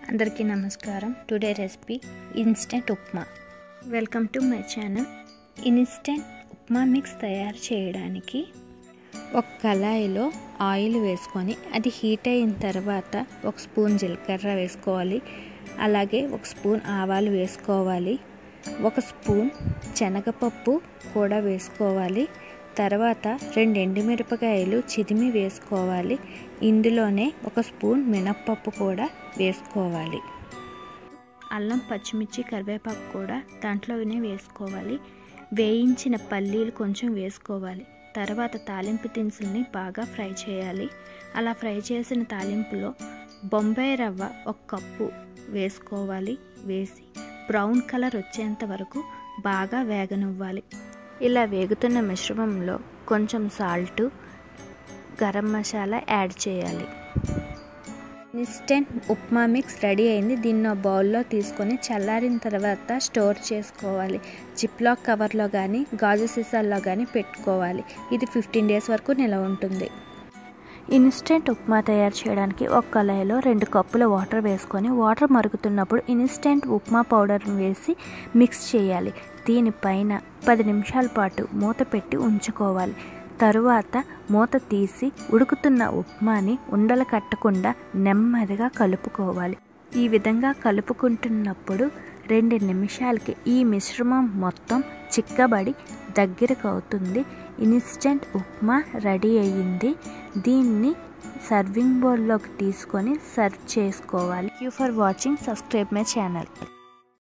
అందరికీ నమస్కారం. Today recipe instant upma. Welcome to my channel. Instant upma mix తయారు చేయడానికి ఒక కళాయిలో ఆయిల్ వేసుకొని అది హీట్ అయిన తర్వాత ఒక స్పూన్ జీలకర్ర వేసుకోవాలి. అలాగే ఒక స్పూన్ ఆవాలు వేసుకోవాలి. ఒక స్పూన్ శనగపప్పు కూడా వేసుకోవాలి. తర్వాత 2 ఎండుమిరపకాయలు చిదిమి వేసుకోవాలి. ఇందులోనే ఒక స్పూన్ మినప్పప్పు కూడా వేసుకోవాలి. అల్లం, పచ్చిమిర్చి, కరివేపాకు కూడా దాంట్లోనే వేసుకోవాలి. వేయించిన పల్లీలు కొంచెం వేసుకోవాలి. తర్వాత తాలింపు దినుసుల్ని బాగా ఫ్రై చేయాలి. అలా ఫ్రై చేసిన తాలింపులో బొంబాయి రవ్వ 1 కప్పు వేసుకోవాలి. వేసి బ్రౌన్ కలర్ వచ్చేంత వరకు బాగా వేగనివ్వాలి. ఇలా వేగుతున్న మిశ్రమంలో కొంచెం సాల్ట్, గరం మసాలా యాడ్ చేయాలి. ఇన్స్టెంట్ ఉప్మా మిక్స్ రెడీ అయింది. దీన్ని బౌల్లో తీసుకొని చల్లారిన తర్వాత స్టోర్ చేసుకోవాలి. జిప్లాక్ కవర్లో కానీ గాజు సీసాల్లో కానీ పెట్టుకోవాలి. ఇది 15 డేస్ వరకు నిల్వ ఉంటుంది. ఇన్స్టెంట్ ఉప్మా తయారు చేయడానికి ఒక కళాయిలో 2 కప్పుల వాటర్ వేసుకొని వాటర్ మరుగుతున్నప్పుడు ఇన్స్టెంట్ ఉప్మా పౌడర్ వేసి మిక్స్ చేయాలి. దీనిపైన 10 నిమిషాల పాటు మూత పెట్టి ఉంచుకోవాలి. తరువాత మూత తీసి ఉడుకుతున్న ఉప్మాని ఉండలు కట్టకుండా నెమ్మదిగా కలుపుకోవాలి. ఈ విధంగా కలుపుకుంటున్నప్పుడు 2 నిమిషాలకి ఈ మిశ్రమం మొత్తం చిక్కబడి దగ్గరకు అవుతుంది. ఇన్స్టెంట్ ఉప్మా రెడీ అయ్యింది. దీన్ని సర్వింగ్ బౌల్లోకి తీసుకొని సర్వ్ చేసుకోవాలి. Thank you for watching. Subscribe my channel.